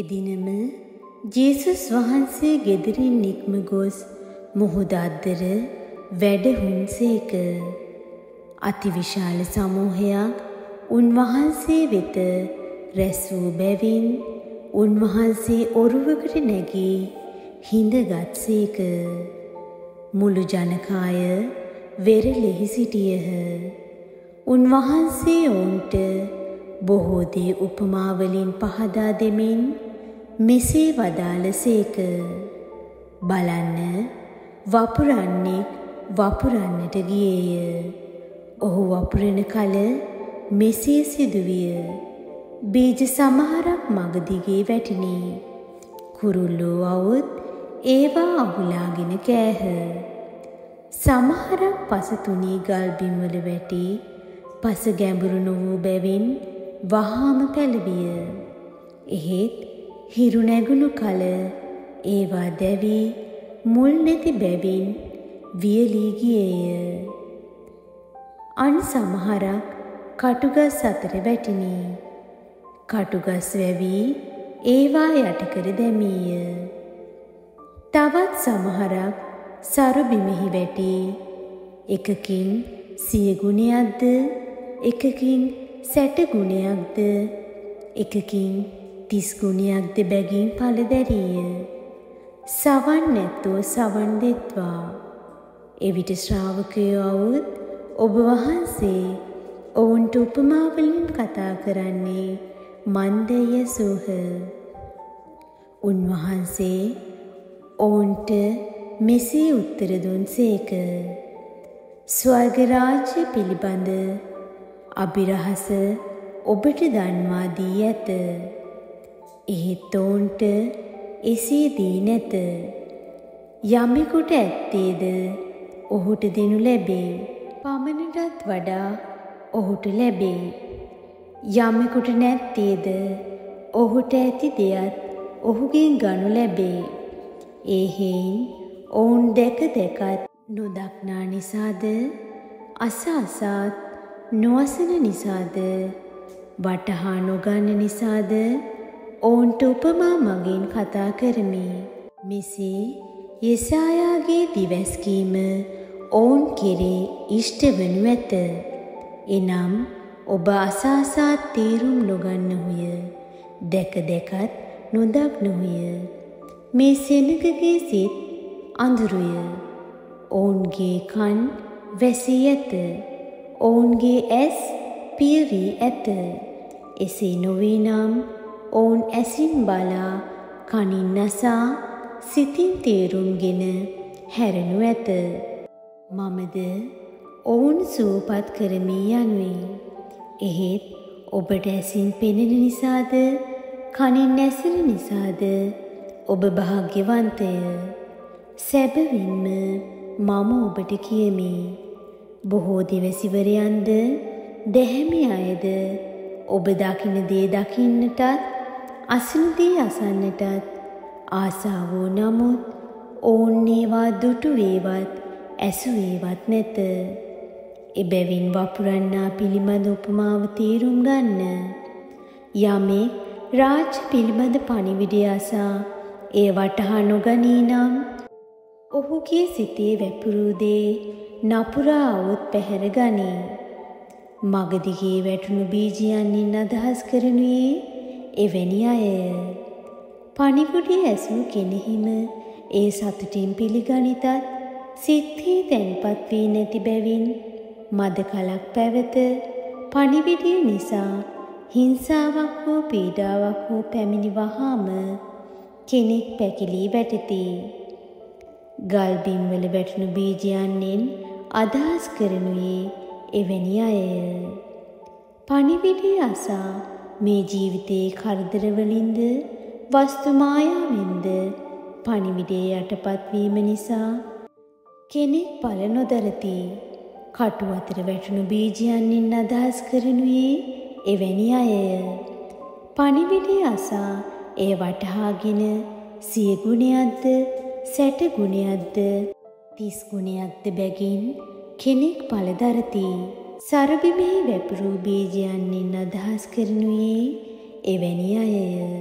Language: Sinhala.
එදිනම ජේසුස් වහන්සේ ගෙදරින් නික්ම ගොස් මුහුද අද්දර වැඩහුන්සේක. අතිවිශාල සමූහයක් උන්වහන්සේ වෙත රැස් වූ බැවින් උන්වහන්සේ ඔරුවකට නැගී හිඳගත්සේක. මුළු ජනකාය වෙරළෙහි සිටියහ. උන්වහන්සේ ඔවුන්ට බොහෝ දේ උපමාවලින් පහදා දෙමින් මෙසේ වදාළසේක. බලන්න, වපුරන්නෙක් වපුරන්නට ගියේය. ඔහු වපුරන කල මෙසේ සිදුවිය. බීජ සමහරක් මග දිගේ වැටිනි. කුරුල්ලෝ අවුත් ඒවා අහුලාගෙන කෑහ. සමහරක් පස තුනී ගල් බිම්වල වැටි පස ගැඹුරු නොවූ බැවින් වහාම පැලවිය. එහෙත් හිරු නැගුණු කල ඒවා දැවි මුල් නැති බැවින් වියලී ගියේය. අන් සමහරක් කටුගස් අතර වැටිනි. කටුගස් වැවි ඒවා යටකර දැමීය. තවත් සමහරක් සරු බිමෙහි වැටි එකකින් 100 ගුණයක්ද, එකකින් 60 ගුණයක්ද, එකකින් 30 ගුණයක්ද බැගින් ඵල දැරීය. සවන් නැත්තෝ සවන් දෙත්වා. එවිට ශ්‍රාවකයෝ අවුත් ඔබ වහන්සේ ඔවුන්ට උපමාවලින් කතා කරන්නේ මන්දය සෝහ. උන්වහන්සේ ඔවුන්ට මෙසේ උත්තර දුන්සේක. ස්වර්ග රාජ්‍ය පිළිබඳ අභිරහස ඔබට දන්වා දී ඇත. එහෙත් ඔවුන්ට එසේ දී නැත. යමෙකුට ඇත්තේද ඔහුට දෙනු ලැබේ. පමණටත් වඩා ඔහුට ලැබේ. යමෙකුට නැත්තේද ඔහුට ඇති දෙයත් ඔහුගෙන් ගනු ලැබේ. ඒ හේයින් ඔවුන් දැක දැකත් නොදක්නා නිසාද, අස අසත් නොවසන නිසාද, වටහා නොගන්න නිසාද ඔවුන්ට උපමා මගින් කතා කරමි. මෙසේ යෙසායාගේ දිවැස්කීම ඔවුන් කෙරේ ඉෂ්ට වනු ඇත. එනම් ඔබ අසාසත් තේරුම් නොගන්නහුය, දැක දැකත් නොදක්නහුය. මේ සෙනගගේ සිත් අඳුරුය. ඔවුන්ගේ කන් වැසී ඇත. ඔවුන්ගේ ඇස් පියවී ඇත. එසේ නොවේ නම් ඔවුන් ඇසින් බලා කනින් නසා සිතින් තේරුම්ගෙන හැරෙනු ඇත. මමද ඔවුන් සුවපත් කරමි යනුවෙන්. එහෙත් ඔබට ඇසින් පෙනෙන නිසාද, කනින් ඇසෙන නිසාද ඔබ භාග්‍යවන්තය. සැබවින්ම මම ඔබට කියමි, බොහෝ දිවසිවරයන්ද දැහැමි අයද ඔබ දකින දේ දකින්නටත් අසන දේ අසන්නටත් ආසා වූ නමුත් ඔවුන් ඒවා දුටු වේවත් ඇසු වේවත් නැත. එබැවින් වපුරන්නා පිළිබඳ උපමාව තේරුම් ගන්න. යමෙක් රාජ්‍ය පිළිබඳ පණිවිඩය අසා ඒ වටහා නොගනී නම් ඔහුගේ සිතේ වැපුරු දේ නපුරා අවුත් පැහැර ගනී. මගදිගේ වැටුණු බීජයන්ින් අදහස් කරනුයේ එවැනි අයය. පණිවිඩය ඇසූ කෙනෙහිම ඒ සතුටින් පිළිගනිතත් සිත්හි තැන්පත් වී නැති බැවින් මද කලක් පැවත පණිවිඩය නිසා හිංසාවක් හෝ පීඩාවක් හෝ පැමිණි වහාම කෙනෙක් පැකිලී වැටෙති. ගල් බිම්වල වැටුණු බීජයන්ෙන් අදහස් කරනුයේ එවැනි අයය. පණිවිඩය අසා මේ ජීවිතයේ කරදරවලින්ද වස්තු මායාවෙන්ද පණිවිඩය යටපත් වීම නිසා කෙනෙක් ඵල නොදරති. කටු අතර වැටුණු බීජයන්ෙන් අදහස් කරනුයේ එවැනි අයය. පණිවිඩය අසා එය වටහාගෙන 100 ගුණයක්ද, 60 ගුණයක්ද, 30 ගුණයක්ද බැගින් කෙනෙක් ඵල දරති. සරබිමෙහි වැපුරු බීජයන්ෙන් අදහස් කරනුයේ එවැනි අයය.